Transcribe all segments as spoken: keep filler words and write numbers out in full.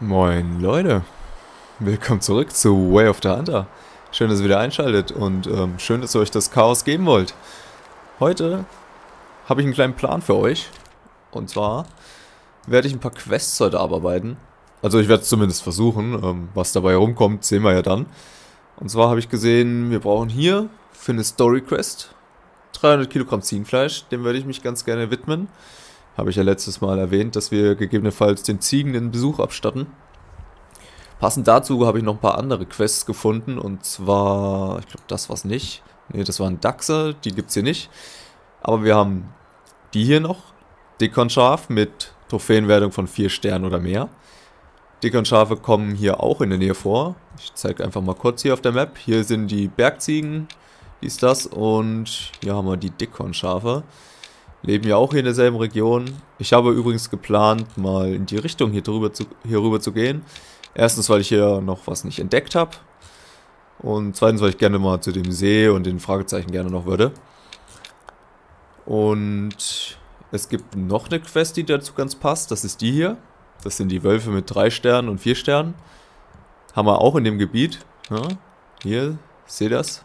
Moin Leute, willkommen zurück zu Way of the Hunter. Schön, dass ihr wieder einschaltet und ähm, schön, dass ihr euch das Chaos geben wollt. Heute habe ich einen kleinen Plan für euch. Und zwar werde ich ein paar Quests heute abarbeiten. Also ich werde es zumindest versuchen, ähm, was dabei herumkommt, sehen wir ja dann. Und zwar habe ich gesehen, wir brauchen hier für eine Story Quest dreihundert Kilogramm Ziegenfleisch. Dem würde ich mich ganz gerne widmen. Habe ich ja letztes Mal erwähnt, dass wir gegebenenfalls den Ziegen einen Besuch abstatten. Passend dazu habe ich noch ein paar andere Quests gefunden. Und zwar, ich glaube, das war's nicht. Ne, das waren Dachse, die gibt es hier nicht. Aber wir haben die hier noch. Dickhornschaf mit Trophäenwertung von vier Sternen oder mehr. Dickhornschafe kommen hier auch in der Nähe vor. Ich zeige einfach mal kurz hier auf der Map. Hier sind die Bergziegen, dies, das. Und hier haben wir die Dickhornschafe. Leben ja auch hier in derselben Region. Ich habe übrigens geplant, mal in die Richtung hier, drüber zu, hier rüber zu gehen. Erstens, weil ich hier noch was nicht entdeckt habe. Und zweitens, weil ich gerne mal zu dem See und den Fragezeichen gerne noch würde. Und es gibt noch eine Quest, die dazu ganz passt. Das ist die hier. Das sind die Wölfe mit drei Sternen und vier Sternen. Haben wir auch in dem Gebiet. Ja, hier, seht ihr das?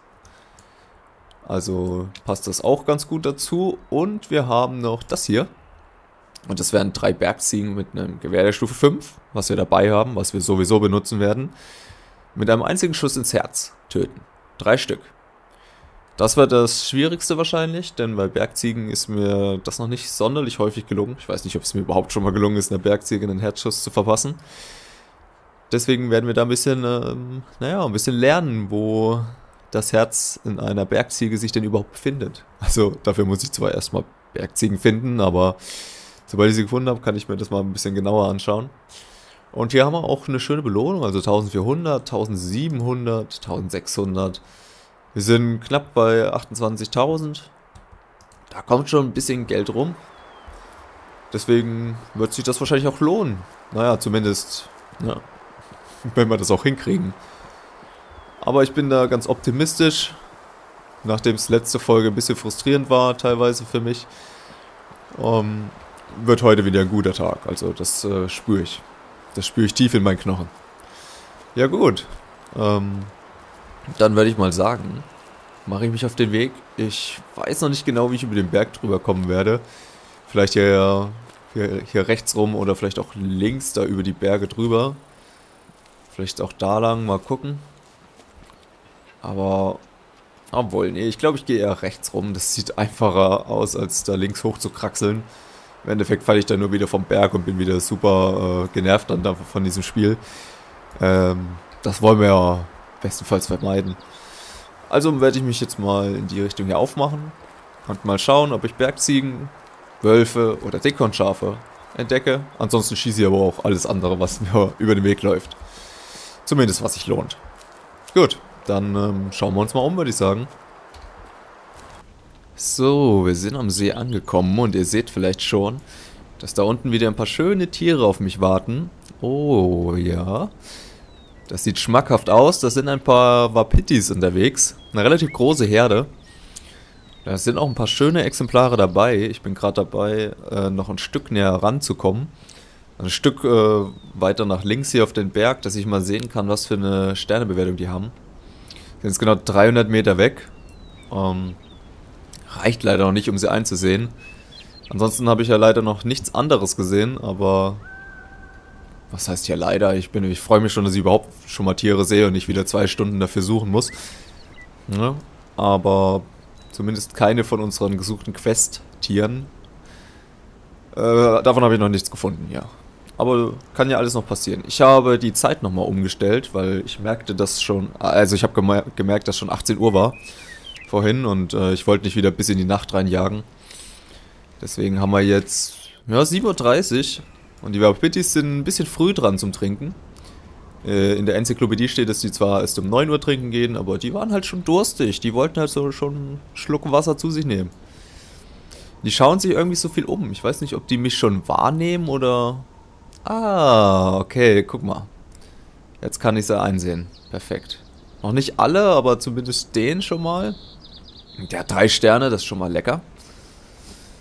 Also passt das auch ganz gut dazu. Und wir haben noch das hier. Und das wären drei Bergziegen mit einem Gewehr der Stufe fünf, was wir dabei haben, was wir sowieso benutzen werden. Mit einem einzigen Schuss ins Herz töten. Drei Stück. Das wird das Schwierigste wahrscheinlich, denn bei Bergziegen ist mir das noch nicht sonderlich häufig gelungen. Ich weiß nicht, ob es mir überhaupt schon mal gelungen ist, einer Bergziege einen Herzschuss zu verpassen. Deswegen werden wir da ein bisschen, ähm, naja, ein bisschen lernen, wo das Herz in einer Bergziege sich denn überhaupt befindet. Also dafür muss ich zwar erstmal Bergziegen finden, aber sobald ich sie gefunden habe, kann ich mir das mal ein bisschen genauer anschauen. Und hier haben wir auch eine schöne Belohnung, also eintausendvierhundert, eintausendsiebenhundert, eintausendsechshundert. Wir sind knapp bei achtundzwanzigtausend. Da kommt schon ein bisschen Geld rum. Deswegen wird sich das wahrscheinlich auch lohnen. Naja, zumindest, ja, wenn wir das auch hinkriegen. Aber ich bin da ganz optimistisch, nachdem es letzte Folge ein bisschen frustrierend war, teilweise für mich. Ähm, wird heute wieder ein guter Tag, also das äh, spüre ich. Das spüre ich tief in meinen Knochen. Ja gut, ähm, dann werde ich mal sagen, mache ich mich auf den Weg. Ich weiß noch nicht genau, wie ich über den Berg drüber kommen werde. Vielleicht hier, hier, hier rechts rum oder vielleicht auch links da über die Berge drüber. Vielleicht auch da lang, mal gucken. Aber, obwohl, nee, ich glaube, ich gehe eher rechts rum. Das sieht einfacher aus, als da links hoch zu kraxeln. Im Endeffekt falle ich dann nur wieder vom Berg und bin wieder super äh, genervt dann von diesem Spiel. Ähm, das wollen wir ja bestenfalls vermeiden. Also werde ich mich jetzt mal in die Richtung hier aufmachen und mal schauen, ob ich Bergziegen, Wölfe oder Dickhornschafe entdecke. Ansonsten schieße ich aber auch alles andere, was mir über den Weg läuft. Zumindest was sich lohnt. Gut. Dann ähm, schauen wir uns mal um, würde ich sagen. So, wir sind am See angekommen und ihr seht vielleicht schon, dass da unten wieder ein paar schöne Tiere auf mich warten. Oh, ja. Das sieht schmackhaft aus. Da sind ein paar Wapitis unterwegs. Eine relativ große Herde. Da sind auch ein paar schöne Exemplare dabei. Ich bin gerade dabei, äh, noch ein Stück näher ranzukommen. Ein Stück äh, weiter nach links hier auf den Berg, dass ich mal sehen kann, was für eine Sternebewertung die haben. Sind jetzt genau dreihundert Meter weg. Ähm, reicht leider noch nicht, um sie einzusehen. Ansonsten habe ich ja leider noch nichts anderes gesehen, aber was heißt hier leider? Ich bin, ich freue mich schon, dass ich überhaupt schon mal Tiere sehe und nicht wieder zwei Stunden dafür suchen muss. Ja, aber zumindest keine von unseren gesuchten Quest-Tieren. Äh, davon habe ich noch nichts gefunden, ja. Aber kann ja alles noch passieren. Ich habe die Zeit nochmal umgestellt, weil ich merkte, dass schon... Also ich habe gemer gemerkt, dass schon achtzehn Uhr war vorhin und äh, ich wollte nicht wieder bis in die Nacht reinjagen. Deswegen haben wir jetzt ja, sieben Uhr dreißig und die Wapitis sind ein bisschen früh dran zum Trinken. Äh, in der Enzyklopädie steht, dass die zwar erst um neun Uhr trinken gehen, aber die waren halt schon durstig. Die wollten halt so schon einen Schluck Wasser zu sich nehmen. Die schauen sich irgendwie so viel um. Ich weiß nicht, ob die mich schon wahrnehmen oder... Ah, okay, guck mal. Jetzt kann ich sie einsehen. Perfekt. Noch nicht alle, aber zumindest den schon mal. Der hat drei Sterne, das ist schon mal lecker.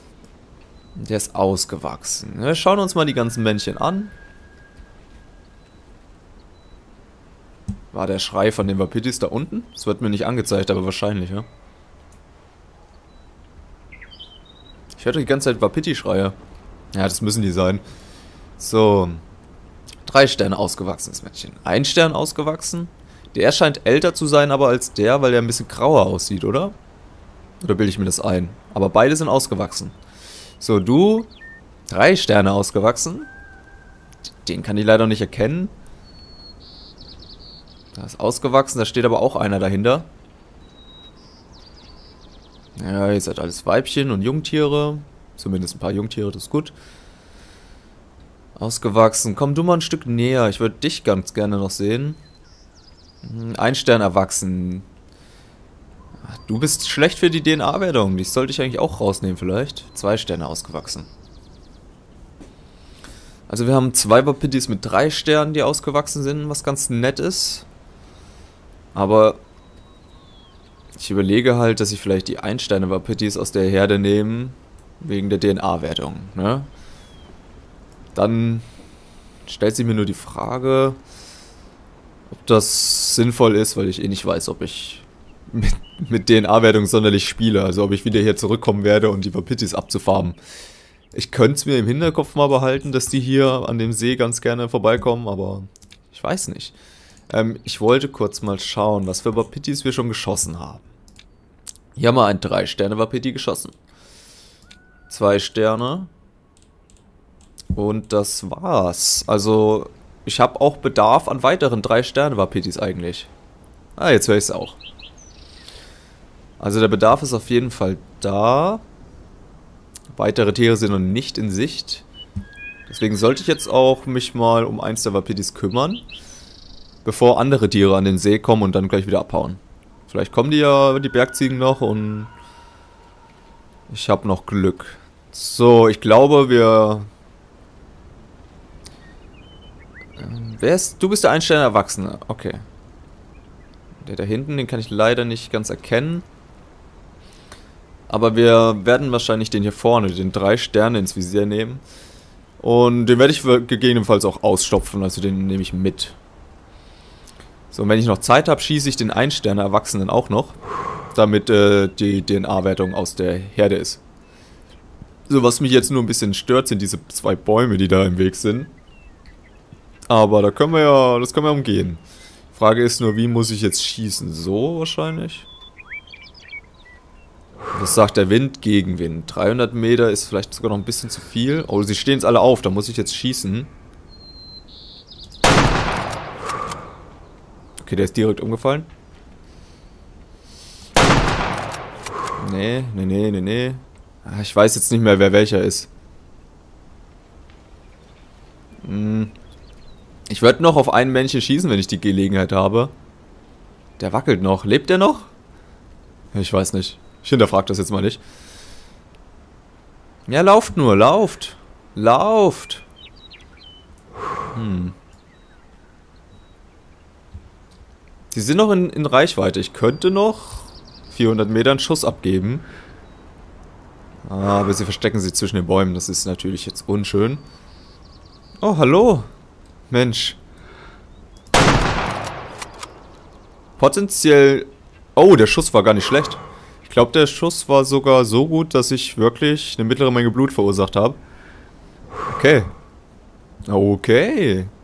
Der ist ausgewachsen. Wir schauen uns mal die ganzen Männchen an. War der Schrei von den Wapitis da unten? Das wird mir nicht angezeigt, aber wahrscheinlich, ja. Ich höre die ganze Zeit Wapiti-Schreie. Ja, das müssen die sein. So. Drei Sterne ausgewachsenes Mädchen. Ein Stern ausgewachsen. Der scheint älter zu sein, aber als der, weil der ein bisschen grauer aussieht, oder? Oder bilde ich mir das ein? Aber beide sind ausgewachsen. So, du. Drei Sterne ausgewachsen. Den kann ich leider nicht erkennen. Da ist ausgewachsen, da steht aber auch einer dahinter. Ja, ihr seid alles Weibchen und Jungtiere. Zumindest ein paar Jungtiere, das ist gut. Ausgewachsen. Komm du mal ein Stück näher. Ich würde dich ganz gerne noch sehen. Ein Stern erwachsen. Du bist schlecht für die D N A-Wertung. Die sollte ich eigentlich auch rausnehmen vielleicht. Zwei Sterne ausgewachsen. Also wir haben zwei Wapitis mit drei Sternen, die ausgewachsen sind, was ganz nett ist. Aber ich überlege halt, dass ich vielleicht die Ein-Sterne-Wapitis aus der Herde nehme, wegen der D N A-Wertung, ne? Dann stellt sich mir nur die Frage, ob das sinnvoll ist, weil ich eh nicht weiß, ob ich mit, mit D N A-Wertung sonderlich spiele. Also ob ich wieder hier zurückkommen werde und die Wapitis abzufarmen. Ich könnte es mir im Hinterkopf mal behalten, dass die hier an dem See ganz gerne vorbeikommen, aber ich weiß nicht. Ähm, ich wollte kurz mal schauen, was für Wapitis wir schon geschossen haben. Hier haben wir ein drei Sterne Wapiti geschossen. Zwei Sterne. Und das war's. Also, ich habe auch Bedarf an weiteren drei Sterne Wapitis eigentlich. Ah, jetzt höre ich es auch. Also der Bedarf ist auf jeden Fall da. Weitere Tiere sind noch nicht in Sicht. Deswegen sollte ich jetzt auch mich mal um eins der Wapitis kümmern. Bevor andere Tiere an den See kommen und dann gleich wieder abhauen. Vielleicht kommen die ja, die Bergziegen noch und ich habe noch Glück. So, ich glaube, wir... Wer ist... Du bist der Ein-Sterne-Erwachsene. Okay. Der da hinten, den kann ich leider nicht ganz erkennen. Aber wir werden wahrscheinlich den hier vorne, den drei Sterne ins Visier nehmen. Und den werde ich gegebenenfalls auch ausstopfen, also den nehme ich mit. So, und wenn ich noch Zeit habe, schieße ich den Ein-Sterne-Erwachsenen auch noch. Damit äh, die D N A-Wertung aus der Herde ist. So, was mich jetzt nur ein bisschen stört, sind diese zwei Bäume, die da im Weg sind. Aber da können wir ja, das können wir umgehen. Frage ist nur, wie muss ich jetzt schießen? So wahrscheinlich? Was sagt der Wind? Gegenwind. dreihundert Meter ist vielleicht sogar noch ein bisschen zu viel. Oh, sie stehen jetzt alle auf, da muss ich jetzt schießen. Okay, der ist direkt umgefallen. Nee, nee, nee, nee, nee. Ich weiß jetzt nicht mehr, wer welcher ist. Hm. Ich würde noch auf einen Männchen schießen, wenn ich die Gelegenheit habe. Der wackelt noch. Lebt der noch? Ich weiß nicht. Ich hinterfrage das jetzt mal nicht. Ja, lauft nur. Lauft. Lauft. Hm. Die sind noch in, in Reichweite. Ich könnte noch vierhundert Meter einen Schuss abgeben. Ah, aber sie verstecken sich zwischen den Bäumen. Das ist natürlich jetzt unschön. Oh, hallo. Mensch. Potenziell... Oh, der Schuss war gar nicht schlecht. Ich glaube, der Schuss war sogar so gut, dass ich wirklich eine mittlere Menge Blut verursacht habe. Okay. Okay.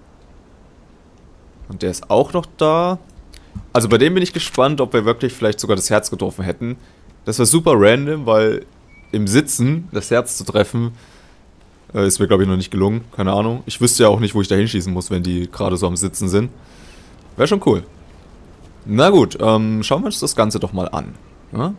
Und der ist auch noch da. Also bei dem bin ich gespannt, ob wir wirklich vielleicht sogar das Herz getroffen hätten. Das war super random, weil im Sitzen das Herz zu treffen... Ist mir, glaube ich, noch nicht gelungen. Keine Ahnung. Ich wüsste ja auch nicht, wo ich da hinschießen muss, wenn die gerade so am Sitzen sind. Wäre schon cool. Na gut, ähm, schauen wir uns das Ganze doch mal an. Ja?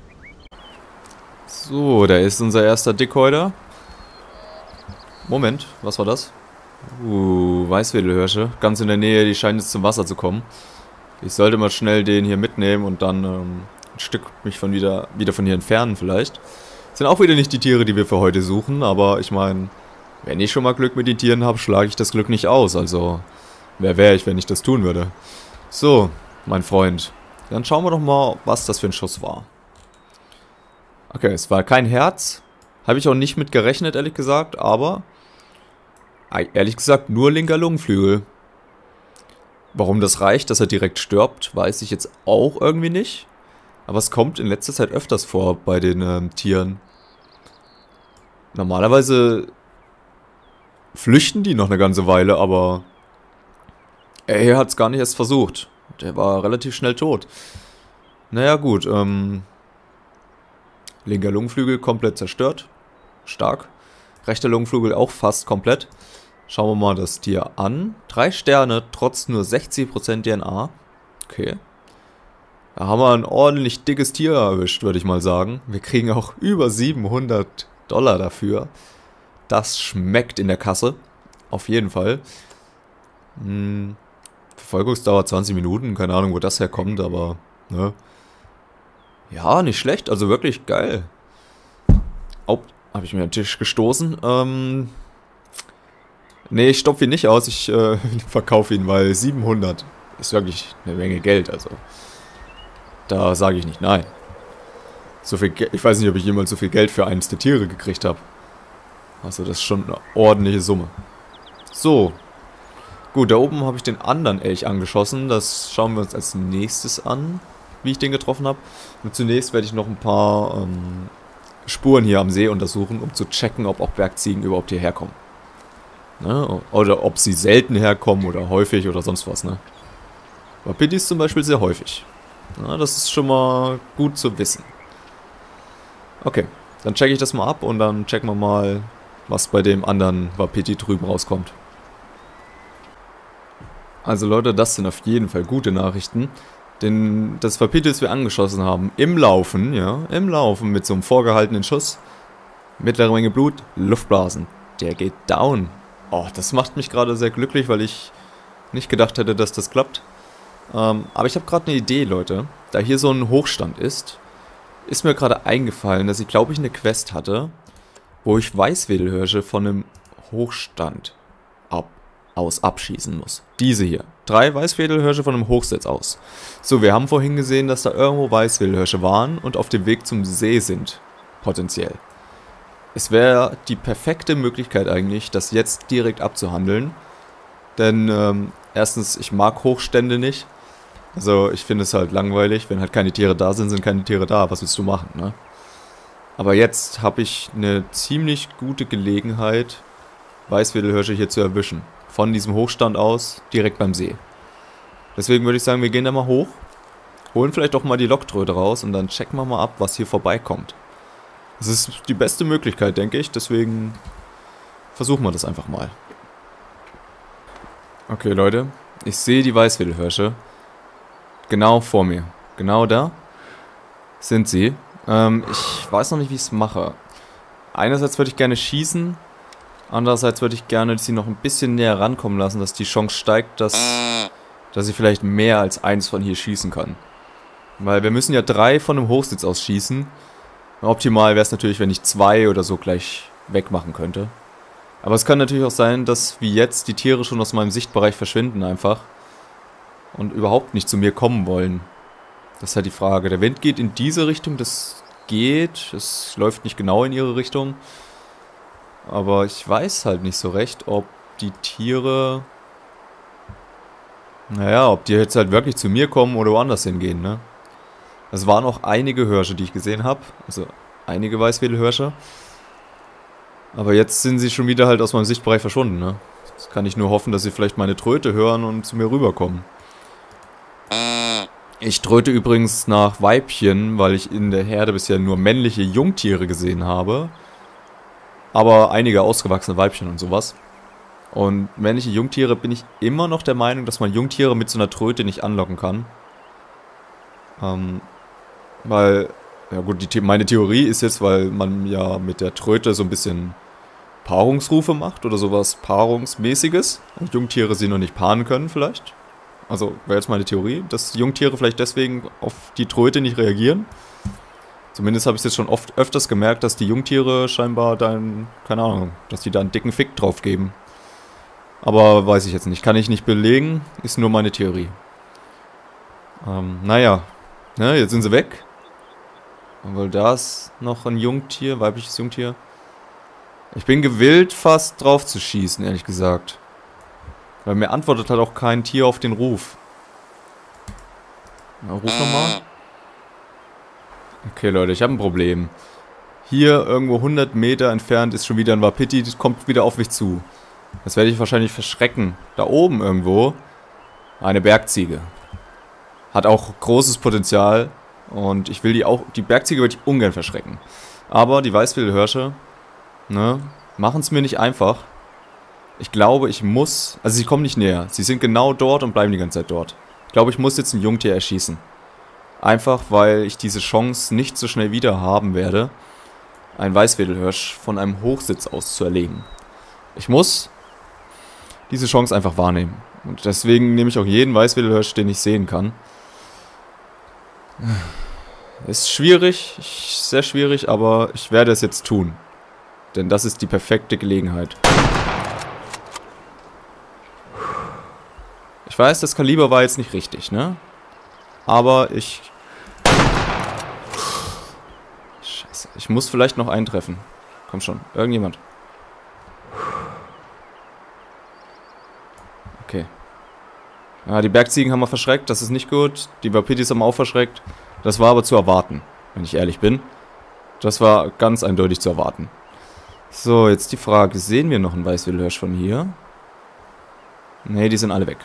So, da ist unser erster Dickhäuter. Moment, was war das? Uh, Weißwedelhirsche. Ganz in der Nähe, die scheinen jetzt zum Wasser zu kommen. Ich sollte mal schnell den hier mitnehmen und dann ähm, ein Stück mich von wieder, wieder von hier entfernen vielleicht. Sind auch wieder nicht die Tiere, die wir für heute suchen, aber ich meine, wenn ich schon mal Glück mit den Tieren habe, schlage ich das Glück nicht aus. Also, wer wäre ich, wenn ich das tun würde? So, mein Freund. Dann schauen wir doch mal, was das für ein Schuss war. Okay, es war kein Herz. Habe ich auch nicht mit gerechnet, ehrlich gesagt, aber... Ehrlich gesagt, nur linker Lungenflügel. Warum das reicht, dass er direkt stirbt, weiß ich jetzt auch irgendwie nicht. Aber es kommt in letzter Zeit öfters vor bei den ähm, Tieren. Normalerweise flüchten die noch eine ganze Weile, aber er hat es gar nicht erst versucht. Der war relativ schnell tot. Naja gut, ähm... linker Lungenflügel komplett zerstört. Stark. Rechter Lungenflügel auch fast komplett. Schauen wir mal das Tier an. Drei Sterne, trotz nur sechzig Prozent D N A. Okay. Da haben wir ein ordentlich dickes Tier erwischt, würde ich mal sagen. Wir kriegen auch über siebenhundert Dollar dafür. Das schmeckt in der Kasse. Auf jeden Fall. Hm. Verfolgungsdauer zwanzig Minuten. Keine Ahnung, wo das herkommt, aber... ne. Ja, nicht schlecht. Also wirklich geil. Oh, habe ich mir an den Tisch gestoßen. Ähm... Nee, ich stopfe ihn nicht aus. Ich äh, verkaufe ihn, weil siebenhundert ist wirklich eine Menge Geld. Also... da sage ich nicht nein. So viel Ge ich weiß nicht, ob ich jemals so viel Geld für eines der Tiere gekriegt habe. Also das ist schon eine ordentliche Summe. So. Gut, da oben habe ich den anderen Elch angeschossen. Das schauen wir uns als nächstes an, wie ich den getroffen habe. Und zunächst werde ich noch ein paar ähm, Spuren hier am See untersuchen, um zu checken, ob auch Bergziegen überhaupt hierher kommen. Ne? Oder ob sie selten herkommen oder häufig oder sonst was. Ne? Wapitis zum Beispiel sehr häufig. Na, das ist schon mal gut zu wissen. Okay, dann checke ich das mal ab und dann checken wir mal, was bei dem anderen Wapiti drüben rauskommt. Also Leute, das sind auf jeden Fall gute Nachrichten. Denn das Wapiti, das wir angeschossen haben, im Laufen, ja, im Laufen mit so einem vorgehaltenen Schuss, mittlere Menge Blut, Luftblasen, der geht down. Oh, das macht mich gerade sehr glücklich, weil ich nicht gedacht hätte, dass das klappt. Ähm, aber ich habe gerade eine Idee, Leute. Da hier so ein Hochstand ist, ist mir gerade eingefallen, dass ich, glaube ich, eine Quest hatte, wo ich Weißwedelhirsche von einem Hochstand ab, aus abschießen muss. Diese hier. Drei Weißwedelhirsche von einem Hochsitz aus. So, wir haben vorhin gesehen, dass da irgendwo Weißwedelhirsche waren und auf dem Weg zum See sind. Potenziell. Es wäre die perfekte Möglichkeit eigentlich, das jetzt direkt abzuhandeln. Denn, ähm, erstens, ich mag Hochstände nicht. Also, ich finde es halt langweilig. Wenn halt keine Tiere da sind, sind keine Tiere da. Was willst du machen, ne? Aber jetzt habe ich eine ziemlich gute Gelegenheit, Weißwedelhirsche hier zu erwischen. Von diesem Hochstand aus, direkt beim See. Deswegen würde ich sagen, wir gehen da mal hoch. Holen vielleicht auch mal die Locktröte raus und dann checken wir mal ab, was hier vorbeikommt. Das ist die beste Möglichkeit, denke ich. Deswegen versuchen wir das einfach mal. Okay, Leute. Ich sehe die Weißwedelhirsche. Genau vor mir. Genau da sind sie. Ähm, ich weiß noch nicht, wie ich es mache. Einerseits würde ich gerne schießen. Andererseits würde ich gerne sie noch ein bisschen näher rankommen lassen, dass die Chance steigt, dass, dass ich vielleicht mehr als eins von hier schießen kann. Weil wir müssen ja drei von einem Hochsitz aus schießen. Optimal wäre es natürlich, wenn ich zwei oder so gleich wegmachen könnte. Aber es kann natürlich auch sein, dass wie jetzt die Tiere schon aus meinem Sichtbereich verschwinden einfach. Und überhaupt nicht zu mir kommen wollen. Das ist halt die Frage. Der Wind geht in diese Richtung, das geht. Es läuft nicht genau in ihre Richtung. Aber ich weiß halt nicht so recht, ob die Tiere... Naja, ob die jetzt halt wirklich zu mir kommen oder woanders hingehen, ne? Es waren auch einige Hirsche, die ich gesehen habe. Also einige Weißwedelhirsche. Aber jetzt sind sie schon wieder halt aus meinem Sichtbereich verschwunden, ne? Jetzt kann ich nur hoffen, dass sie vielleicht meine Tröte hören und zu mir rüberkommen. Ich tröte übrigens nach Weibchen, weil ich in der Herde bisher nur männliche Jungtiere gesehen habe. Aber einige ausgewachsene Weibchen und sowas. Und männliche Jungtiere bin ich immer noch der Meinung, dass man Jungtiere mit so einer Tröte nicht anlocken kann. Ähm, weil, ja gut, die, meine Theorie ist jetzt, weil man ja mit der Tröte so ein bisschen Paarungsrufe macht oder sowas Paarungsmäßiges. Und Jungtiere sie noch nicht paaren können vielleicht. Also wäre jetzt meine Theorie, dass Jungtiere vielleicht deswegen auf die Tröte nicht reagieren. Zumindest habe ich es jetzt schon oft öfters gemerkt, dass die Jungtiere scheinbar dann, keine Ahnung, dass die da einen dicken Fick drauf geben. Aber weiß ich jetzt nicht, kann ich nicht belegen, ist nur meine Theorie. Ähm, naja, ne, jetzt sind sie weg. Weil da ist noch ein Jungtier, weibliches Jungtier. Ich bin gewillt, fast drauf zu schießen, ehrlich gesagt. Weil mir antwortet halt auch kein Tier auf den Ruf. Na, ruf nochmal. Okay, Leute, ich habe ein Problem. Hier irgendwo hundert Meter entfernt ist schon wieder ein Wapiti, das kommt wieder auf mich zu. Das werde ich wahrscheinlich verschrecken. Da oben irgendwo eine Bergziege. Hat auch großes Potenzial und ich will die auch, die Bergziege würde ich ungern verschrecken. Aber die Weißwildhirsche, ne, machen es mir nicht einfach. Ich glaube, ich muss, also sie kommen nicht näher. Sie sind genau dort und bleiben die ganze Zeit dort. Ich glaube, ich muss jetzt ein Jungtier erschießen. Einfach, weil ich diese Chance nicht so schnell wieder haben werde, einen Weißwedelhirsch von einem Hochsitz aus zu erlegen. Ich muss diese Chance einfach wahrnehmen. Und deswegen nehme ich auch jeden Weißwedelhirsch, den ich sehen kann. Ist schwierig, sehr schwierig, aber ich werde es jetzt tun. Denn das ist die perfekte Gelegenheit. Ich weiß, das Kaliber war jetzt nicht richtig, ne? Aber ich... Scheiße, ich muss vielleicht noch eintreffen. Komm schon, irgendjemand. Okay. Ja, die Bergziegen haben wir verschreckt, das ist nicht gut. Die Wapitis haben wir auch verschreckt. Das war aber zu erwarten, wenn ich ehrlich bin. Das war ganz eindeutig zu erwarten. So, jetzt die Frage, sehen wir noch einen Weißwedelhirsch von hier? Ne, die sind alle weg.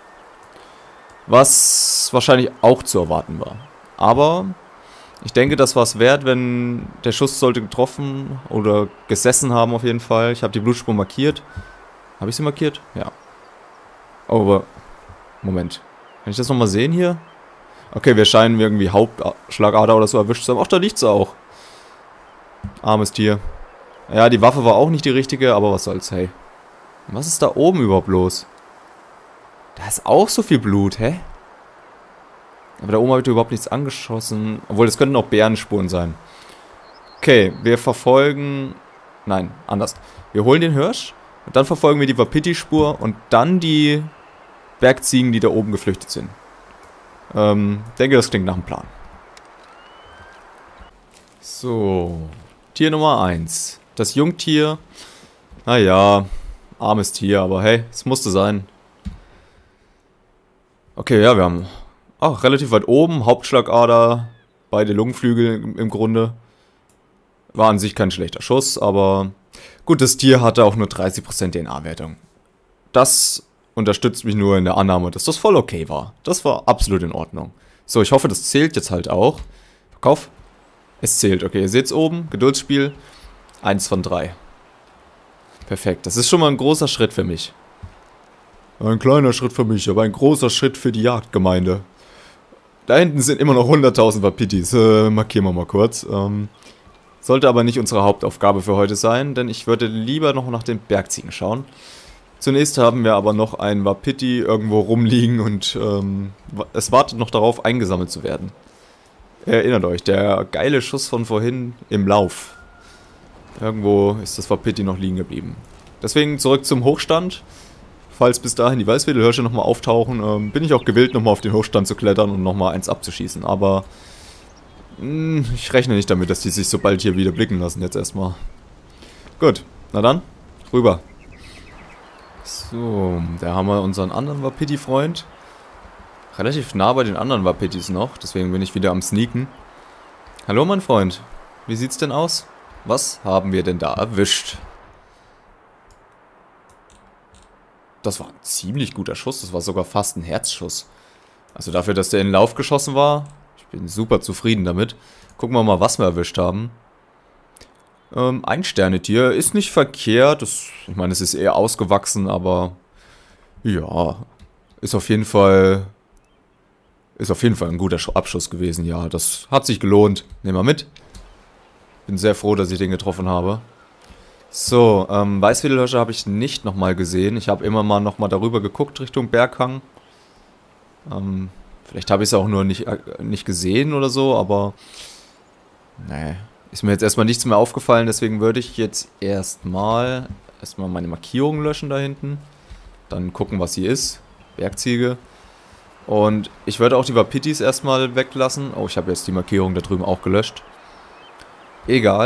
Was wahrscheinlich auch zu erwarten war. Aber ich denke, das war es wert, wenn der Schuss sollte getroffen oder gesessen haben auf jeden Fall. Ich habe die Blutspur markiert. Habe ich sie markiert? Ja. Oh, aber... Moment. Kann ich das nochmal sehen hier? Okay, wir scheinen irgendwie Hauptschlagader oder so erwischt zu haben. Ach, da liegt sie auch. Armes Tier. Ja, die Waffe war auch nicht die richtige, aber was soll's, hey. Was ist da oben überhaupt los? Da ist auch so viel Blut, hä? Aber da oben habe ich überhaupt nichts angeschossen. Obwohl, das könnten auch Bärenspuren sein. Okay, wir verfolgen... Nein, anders. Wir holen den Hirsch und dann verfolgen wir die Wapiti-Spur und dann die Bergziegen, die da oben geflüchtet sind. Ähm, denke, das klingt nach einem Plan. So. Tier Nummer eins. Das Jungtier. Naja, armes Tier, aber hey, es musste sein. Okay, ja, wir haben... Ach, relativ weit oben, Hauptschlagader, beide Lungenflügel im, im Grunde. War an sich kein schlechter Schuss, aber... Gut, das Tier hatte auch nur dreißig Prozent D N A-Wertung. Das unterstützt mich nur in der Annahme, dass das voll okay war. Das war absolut in Ordnung. So, ich hoffe, das zählt jetzt halt auch. Verkauf. Es zählt, okay, ihr seht es oben, Geduldsspiel. Eins von drei. Perfekt, das ist schon mal ein großer Schritt für mich. Ein kleiner Schritt für mich, aber ein großer Schritt für die Jagdgemeinde. Da hinten sind immer noch hunderttausend Wapitis, äh, markieren wir mal kurz. Ähm, sollte aber nicht unsere Hauptaufgabe für heute sein, denn ich würde lieber noch nach den Bergziegen schauen. Zunächst haben wir aber noch einen Wapiti irgendwo rumliegen und ähm, es wartet noch darauf, eingesammelt zu werden. Erinnert euch, der geile Schuss von vorhin im Lauf. Irgendwo ist das Wapiti noch liegen geblieben. Deswegen zurück zum Hochstand. Falls bis dahin die Weißwedelhirsche nochmal auftauchen, ähm, bin ich auch gewillt, nochmal auf den Hochstand zu klettern und nochmal eins abzuschießen. Aber mh, ich rechne nicht damit, dass die sich so bald hier wieder blicken lassen jetzt erstmal. Gut, na dann, rüber. So, da haben wir unseren anderen Wapiti-Freund. Relativ nah bei den anderen Wapitis noch, deswegen bin ich wieder am Sneaken. Hallo mein Freund, wie sieht's denn aus? Was haben wir denn da erwischt? Das war ein ziemlich guter Schuss, das war sogar fast ein Herzschuss. Also dafür, dass der in den Lauf geschossen war, ich bin super zufrieden damit. Gucken wir mal, was wir erwischt haben. Ähm, ein Sternetier ist nicht verkehrt, das, ich meine, es ist eher ausgewachsen, aber ja, ist auf jeden Fall, ist auf jeden Fall ein guter Abschuss gewesen, ja, das hat sich gelohnt. Nehmen wir mit. Bin sehr froh, dass ich den getroffen habe. So, ähm, Weißwedelhirsche habe ich nicht nochmal gesehen. Ich habe immer mal nochmal darüber geguckt, Richtung Berghang. Ähm, vielleicht habe ich es auch nur nicht, äh, nicht gesehen oder so, aber... Nee, ist mir jetzt erstmal nichts mehr aufgefallen, deswegen würde ich jetzt erstmal erstmal meine Markierung löschen da hinten. Dann gucken, was hier ist. Bergziege. Und ich würde auch die Wapitis erstmal weglassen. Oh, ich habe jetzt die Markierung da drüben auch gelöscht. Egal.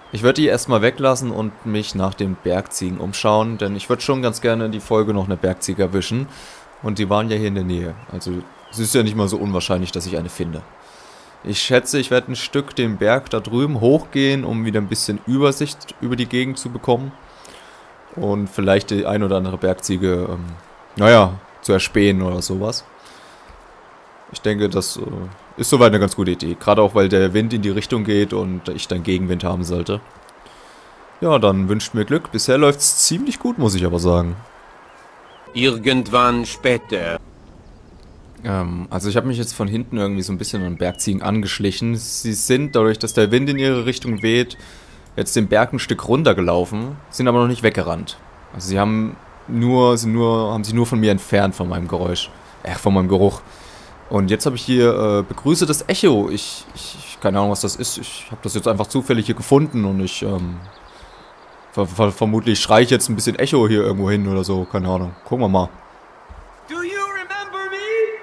Ich würde die erstmal weglassen und mich nach den Bergziegen umschauen, denn ich würde schon ganz gerne in die Folge noch eine Bergziege erwischen. Und die waren ja hier in der Nähe. Also es ist ja nicht mal so unwahrscheinlich, dass ich eine finde. Ich schätze, ich werde ein Stück den Berg da drüben hochgehen, um wieder ein bisschen Übersicht über die Gegend zu bekommen. Und vielleicht die ein oder andere Bergziege, ähm, naja, zu erspähen oder sowas. Ich denke, das äh, ist soweit eine ganz gute Idee. Gerade auch, weil der Wind in die Richtung geht und ich dann Gegenwind haben sollte. Ja, dann wünscht mir Glück. Bisher läuft es ziemlich gut, muss ich aber sagen. Irgendwann später. Ähm, also ich habe mich jetzt von hinten irgendwie so ein bisschen an Bergziegen angeschlichen. Sie sind, dadurch, dass der Wind in ihre Richtung weht, jetzt den Berg ein Stück runtergelaufen, sind aber noch nicht weggerannt. Also sie haben nur, sind nur, haben sich nur von mir entfernt, von meinem Geräusch. Äh, von meinem Geruch. Und jetzt habe ich hier äh, begrüße das Echo. Ich, ich, keine Ahnung, was das ist. Ich habe das jetzt einfach zufällig hier gefunden und ich, ähm, ver ver vermutlich schreie ich jetzt ein bisschen Echo hier irgendwo hin oder so. Keine Ahnung. Gucken wir mal. Do you remember me?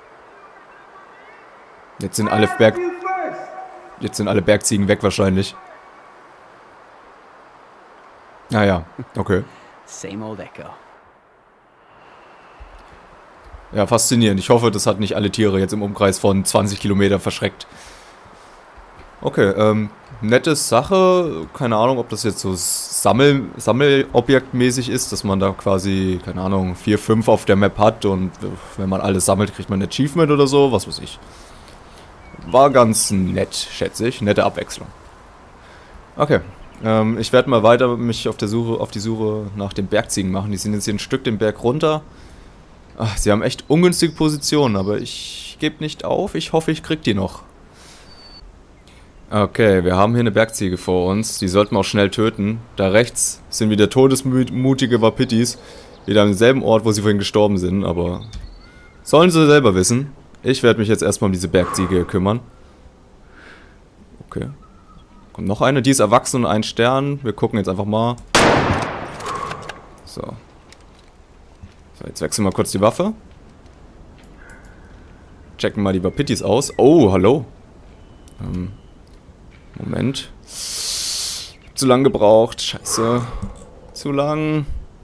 Jetzt sind alle Berg... Jetzt sind alle Bergziegen weg wahrscheinlich. Naja, okay. Same old echo. Ja, faszinierend. Ich hoffe, das hat nicht alle Tiere jetzt im Umkreis von zwanzig Kilometern verschreckt. Okay, ähm, nette Sache. Keine Ahnung, ob das jetzt so Sammel Sammelobjektmäßig ist, dass man da quasi, keine Ahnung, vier, fünf auf der Map hat und wenn man alles sammelt, kriegt man ein Achievement oder so, was weiß ich. War ganz nett, schätze ich. Nette Abwechslung. Okay, ähm, ich werde mal weiter mich auf der Suche, auf die Suche nach den Bergziegen machen. Die sind jetzt hier ein Stück den Berg runter. Ach, sie haben echt ungünstige Positionen, aber ich gebe nicht auf. Ich hoffe, ich krieg die noch. Okay, wir haben hier eine Bergziege vor uns. Die sollten wir auch schnell töten. Da rechts sind wieder todesmutige Wapitis. Wieder am selben Ort, wo sie vorhin gestorben sind, aber sollen sie selber wissen. Ich werde mich jetzt erstmal um diese Bergziege kümmern. Okay. Kommt noch eine, die ist erwachsen und ein Stern. Wir gucken jetzt einfach mal. So. So, jetzt wechseln wir kurz die Waffe. Checken mal die Wapitis aus. Oh, hallo. Ähm, Moment. Zu lang gebraucht. Scheiße. Zu lang.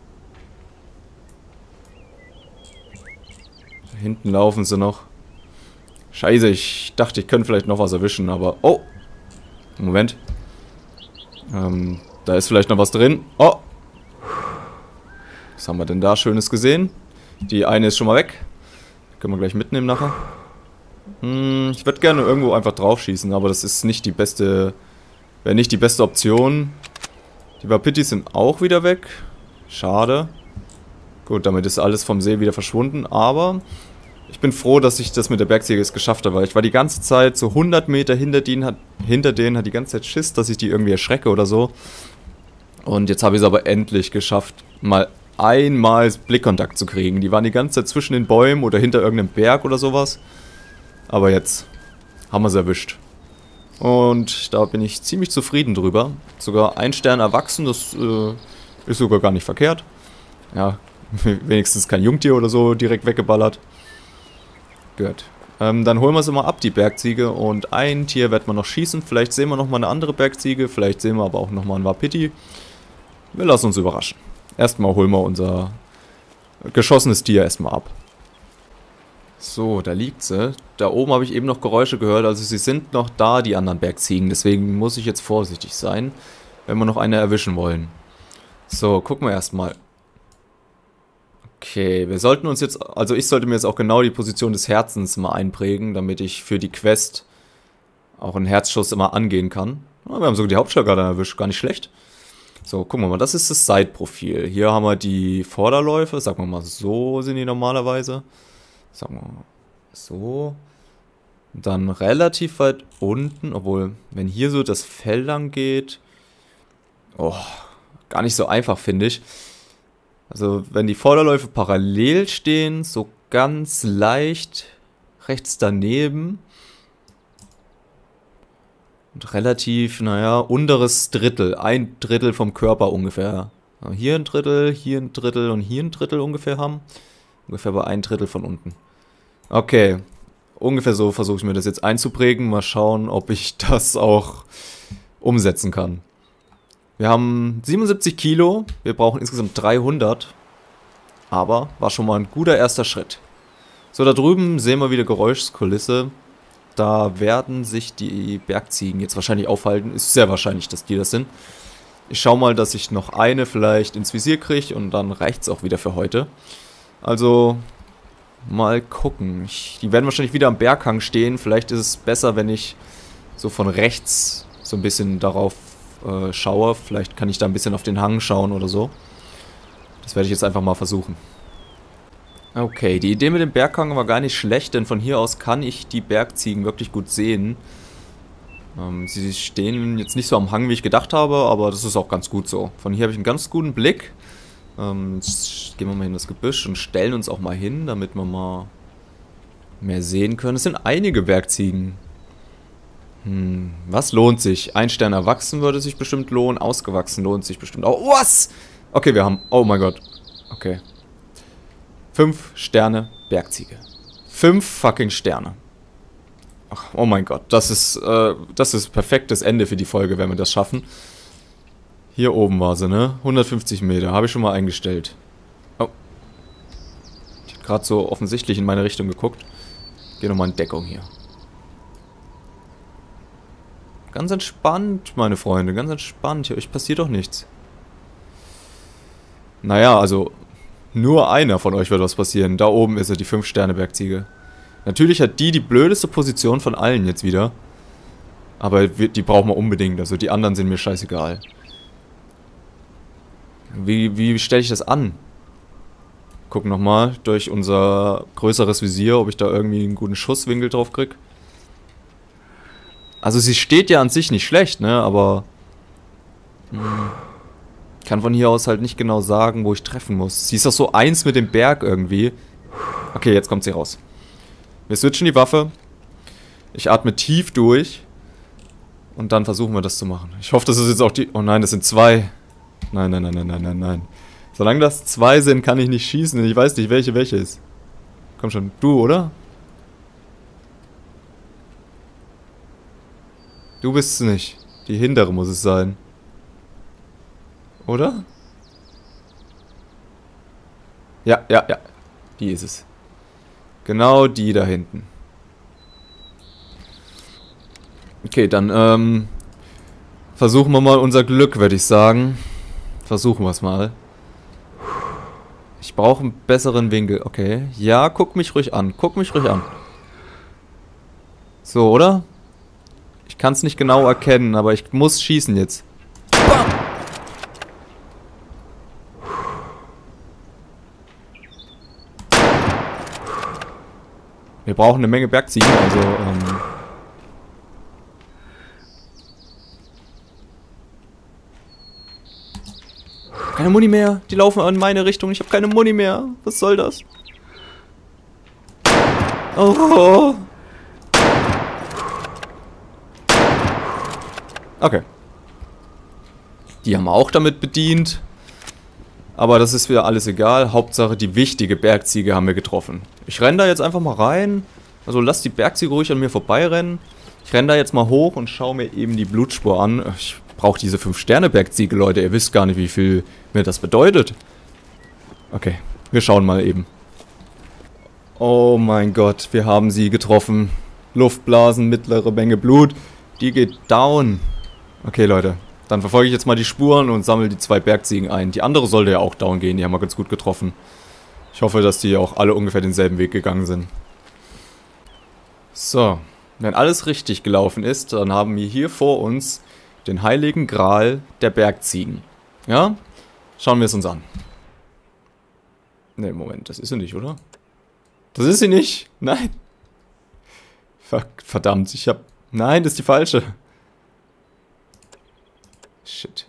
Da hinten laufen sie noch. Scheiße, ich dachte, ich könnte vielleicht noch was erwischen, aber... Oh! Moment. Ähm, da ist vielleicht noch was drin. Oh! Was haben wir denn da Schönes gesehen? Die eine ist schon mal weg. Können wir gleich mitnehmen nachher. Hm, ich würde gerne irgendwo einfach drauf schießen, aber das ist nicht die beste... Wäre nicht die beste Option. Die Wapitis sind auch wieder weg. Schade. Gut, damit ist alles vom See wieder verschwunden, aber... Ich bin froh, dass ich das mit der Bergziege jetzt geschafft habe, weil ich war die ganze Zeit so hundert Meter hinter denen, hat, hinter denen, hat die ganze Zeit Schiss, dass ich die irgendwie erschrecke oder so. Und jetzt habe ich es aber endlich geschafft, mal einmal Blickkontakt zu kriegen. Die waren die ganze Zeit zwischen den Bäumen oder hinter irgendeinem Berg oder sowas. Aber jetzt haben wir es erwischt. Und da bin ich ziemlich zufrieden drüber. Sogar ein Stern erwachsen, das äh, ist sogar gar nicht verkehrt. Ja, wenigstens kein Jungtier oder so direkt weggeballert. Gut. Ähm, dann holen wir sie mal ab, die Bergziege. Und ein Tier wird man noch schießen. Vielleicht sehen wir nochmal eine andere Bergziege. Vielleicht sehen wir aber auch nochmal einen Wapiti. Wir lassen uns überraschen. Erstmal holen wir unser geschossenes Tier erstmal ab. So, da liegt sie. Da oben habe ich eben noch Geräusche gehört. Also sie sind noch da, die anderen Bergziegen. Deswegen muss ich jetzt vorsichtig sein, wenn wir noch eine erwischen wollen. So, gucken wir erstmal. Okay, wir sollten uns jetzt, also ich sollte mir jetzt auch genau die Position des Herzens mal einprägen, damit ich für die Quest auch einen Herzschuss immer angehen kann. Ja, wir haben sogar die Hauptschlagader erwischt, gar nicht schlecht. So, gucken wir mal, das ist das Side-Profil. Hier haben wir die Vorderläufe, sagen wir mal so sind die normalerweise. Sagen wir mal so. Und dann relativ weit unten, obwohl, wenn hier so das Fell lang geht, oh, gar nicht so einfach, finde ich. Also, wenn die Vorderläufe parallel stehen, so ganz leicht rechts daneben. Und relativ, naja, unteres Drittel. Ein Drittel vom Körper ungefähr. Hier ein Drittel, hier ein Drittel und hier ein Drittel ungefähr haben. Ungefähr bei ein Drittel von unten. Okay. Ungefähr so versuche ich mir das jetzt einzuprägen. Mal schauen, ob ich das auch umsetzen kann. Wir haben siebenundsiebzig Kilo. Wir brauchen insgesamt dreihundert. Aber war schon mal ein guter erster Schritt. So, da drüben sehen wir wieder Geräuschkulisse. Da werden sich die Bergziegen jetzt wahrscheinlich aufhalten. Ist sehr wahrscheinlich, dass die das sind. Ich schaue mal, dass ich noch eine vielleicht ins Visier kriege und dann reicht es auch wieder für heute. Also, mal gucken. Ich, die werden wahrscheinlich wieder am Berghang stehen. Vielleicht ist es besser, wenn ich so von rechts so ein bisschen darauf äh, schaue. Vielleicht kann ich da ein bisschen auf den Hang schauen oder so. Das werde ich jetzt einfach mal versuchen. Okay, die Idee mit dem Berghang war gar nicht schlecht, denn von hier aus kann ich die Bergziegen wirklich gut sehen. Ähm, sie stehen jetzt nicht so am Hang, wie ich gedacht habe, aber das ist auch ganz gut so. Von hier habe ich einen ganz guten Blick. Ähm, jetzt gehen wir mal in das Gebüsch und stellen uns auch mal hin, damit wir mal mehr sehen können. Es sind einige Bergziegen. Hm, was lohnt sich? Ein Stern erwachsen würde sich bestimmt lohnen, ausgewachsen lohnt sich bestimmt auch. Was? Okay, wir haben... Oh mein Gott. Okay. Fünf Sterne Bergziege. Fünf fucking Sterne. Ach, oh mein Gott. Das ist, äh, das ist perfektes Ende für die Folge, wenn wir das schaffen. Hier oben war sie, ne? hundertfünfzig Meter. Habe ich schon mal eingestellt. Oh. Ich habe gerade so offensichtlich in meine Richtung geguckt. Geh nochmal in Deckung hier. Ganz entspannt, meine Freunde. Ganz entspannt. Hier euch passiert doch nichts. Naja, also... Nur einer von euch wird was passieren. Da oben ist er, die fünf Sterne Bergziege. Natürlich hat die die blödeste Position von allen jetzt wieder. Aber die brauchen wir unbedingt. Also die anderen sind mir scheißegal. Wie, wie stelle ich das an? Gucken nochmal durch unser größeres Visier, ob ich da irgendwie einen guten Schusswinkel drauf krieg. Also sie steht ja an sich nicht schlecht, ne? Aber... Mh. Ich kann von hier aus halt nicht genau sagen, wo ich treffen muss. Sie ist doch so eins mit dem Berg irgendwie. Okay, jetzt kommt sie raus. Wir switchen die Waffe. Ich atme tief durch. Und dann versuchen wir das zu machen. Ich hoffe, das ist jetzt auch die... Oh nein, das sind zwei. Nein, nein, nein, nein, nein, nein, nein. Solange das zwei sind, kann ich nicht schießen. Ich weiß nicht, welche welche ist. Komm schon, du, oder? Du bist es nicht. Die hintere muss es sein. Oder? Ja, ja, ja. Die ist es. Genau die da hinten. Okay, dann ähm, versuchen wir mal unser Glück, würde ich sagen. Versuchen wir es mal. Ich brauche einen besseren Winkel. Okay. Ja, guck mich ruhig an. Guck mich ruhig an. So, oder? Ich kann es nicht genau erkennen, aber ich muss schießen jetzt. Bam! Wir brauchen eine Menge Bergziegen, also, ähm... keine Muni mehr. Die laufen in meine Richtung. Ich habe keine Muni mehr. Was soll das? Oh. Okay. Die haben wir auch damit bedient. Aber das ist wieder alles egal. Hauptsache, die wichtige Bergziege haben wir getroffen. Ich renne da jetzt einfach mal rein. Also lasst die Bergziege ruhig an mir vorbeirennen. Ich renne da jetzt mal hoch und schaue mir eben die Blutspur an. Ich brauche diese fünf Sterne Bergziege, Leute. Ihr wisst gar nicht, wie viel mir das bedeutet. Okay, wir schauen mal eben. Oh mein Gott, wir haben sie getroffen. Luftblasen, mittlere Menge Blut. Die geht down. Okay, Leute. Dann verfolge ich jetzt mal die Spuren und sammle die zwei Bergziegen ein. Die andere sollte ja auch down gehen, die haben wir ganz gut getroffen. Ich hoffe, dass die auch alle ungefähr denselben Weg gegangen sind. So, wenn alles richtig gelaufen ist, dann haben wir hier vor uns den heiligen Gral der Bergziegen. Ja? Schauen wir es uns an. Ne, Moment, das ist sie nicht, oder? Das ist sie nicht! Nein! Verdammt, ich hab... Nein, das ist die falsche. Shit.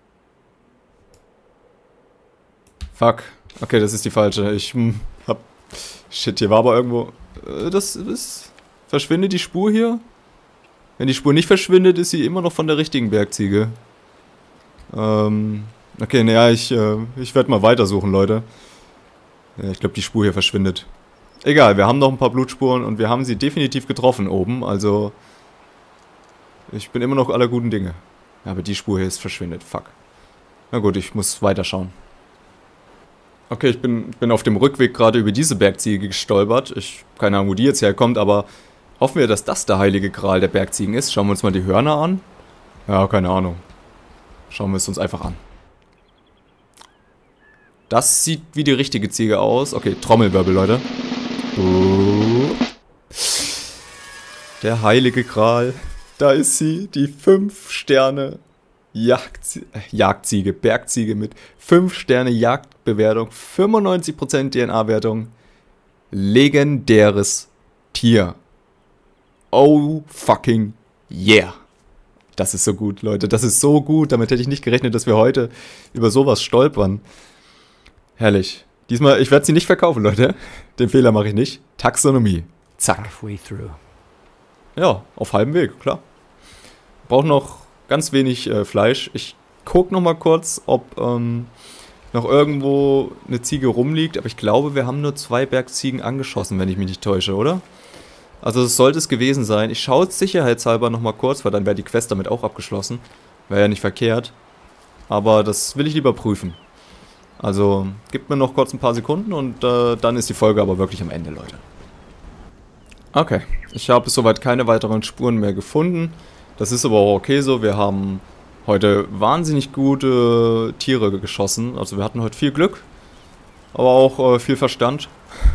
Fuck. Okay, das ist die falsche. Ich hm, hab... Shit, hier war aber irgendwo... Äh, das ist... Verschwindet die Spur hier? Wenn die Spur nicht verschwindet, ist sie immer noch von der richtigen Bergziege. Ähm... Okay, naja, ich, äh, ich werde mal weitersuchen, Leute. Ja, ich glaube, die Spur hier verschwindet. Egal, wir haben noch ein paar Blutspuren und wir haben sie definitiv getroffen oben, also... Ich bin immer noch aller guten Dinge. Ja, aber die Spur hier ist verschwindet. Fuck. Na gut, ich muss weiterschauen. Okay, ich bin, bin auf dem Rückweg gerade über diese Bergziege gestolpert. Ich keine Ahnung, wo die jetzt herkommt, aber hoffen wir, dass das der heilige Gral der Bergziegen ist. Schauen wir uns mal die Hörner an. Ja, keine Ahnung. Schauen wir es uns einfach an. Das sieht wie die richtige Ziege aus. Okay, Trommelwirbel, Leute. Uh. Der heilige Gral. Da ist sie, die fünf Sterne Jagdzie äh, Jagdziege, Bergziege mit fünf Sterne Jagdbewertung, fünfundneunzig Prozent D N A-Wertung. Legendäres Tier. Oh fucking yeah. Das ist so gut, Leute. Das ist so gut. Damit hätte ich nicht gerechnet, dass wir heute über sowas stolpern. Herrlich. Diesmal, ich werde sie nicht verkaufen, Leute. Den Fehler mache ich nicht. Taxonomie. Zack. Halfway through. Ja, auf halbem Weg, klar. Braucht noch ganz wenig äh, Fleisch. Ich gucke noch mal kurz, ob ähm, noch irgendwo eine Ziege rumliegt. Aber ich glaube, wir haben nur zwei Bergziegen angeschossen, wenn ich mich nicht täusche, oder? Also das sollte es gewesen sein. Ich schaue es sicherheitshalber noch mal kurz, weil dann wäre die Quest damit auch abgeschlossen. Wäre ja nicht verkehrt. Aber das will ich lieber prüfen. Also, gibt mir noch kurz ein paar Sekunden und äh, dann ist die Folge aber wirklich am Ende, Leute. Okay, ich habe soweit keine weiteren Spuren mehr gefunden. Das ist aber auch okay so. Wir haben heute wahnsinnig gute Tiere geschossen. Also wir hatten heute viel Glück, aber auch äh, viel Verstand.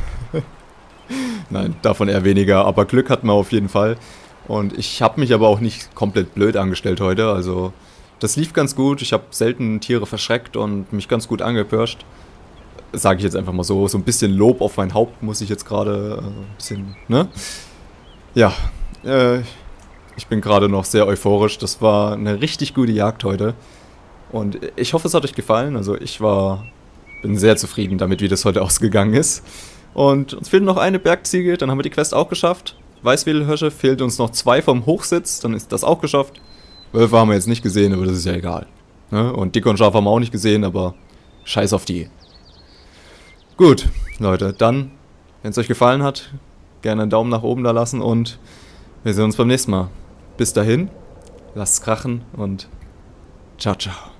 Nein, davon eher weniger, aber Glück hatten wir auf jeden Fall. Und ich habe mich aber auch nicht komplett blöd angestellt heute, also das lief ganz gut. Ich habe selten Tiere verschreckt und mich ganz gut angepirscht. Sage ich jetzt einfach mal so. So ein bisschen Lob auf mein Haupt muss ich jetzt gerade äh, ein bisschen, ne? Ja, äh, ich bin gerade noch sehr euphorisch. Das war eine richtig gute Jagd heute. Und ich hoffe, es hat euch gefallen. Also ich war, bin sehr zufrieden damit, wie das heute ausgegangen ist. Und uns fehlt noch eine Bergziege, dann haben wir die Quest auch geschafft. Weißwedelhirsche, fehlt uns noch zwei vom Hochsitz, dann ist das auch geschafft. Wölfe haben wir jetzt nicht gesehen, aber das ist ja egal. Ne? Und Dick und Schaf haben wir auch nicht gesehen, aber scheiß auf die. Gut, Leute, dann, wenn es euch gefallen hat, gerne einen Daumen nach oben da lassen und wir sehen uns beim nächsten Mal. Bis dahin, lasst's krachen und ciao, ciao.